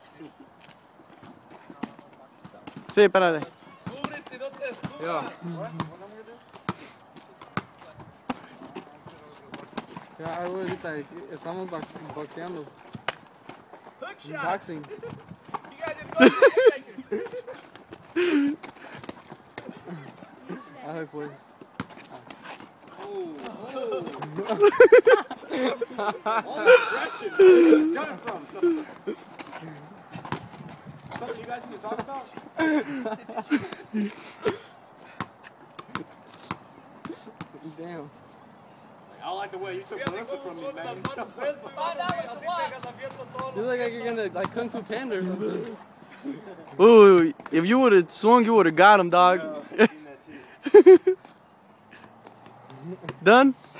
Sí, espérate. Cúbrete, no te descubras. Ya, ahorita estamos boxeando. Boxing. You guys just go Ay, pues. All the aggression. Where's it coming from? Something you guys need to talk about? Damn. I don't like the way you took Melissa from me, man. You look like you're gonna like Kung Fu Panda or something. Ooh, if you would have swung, you would have got him, dog. Done?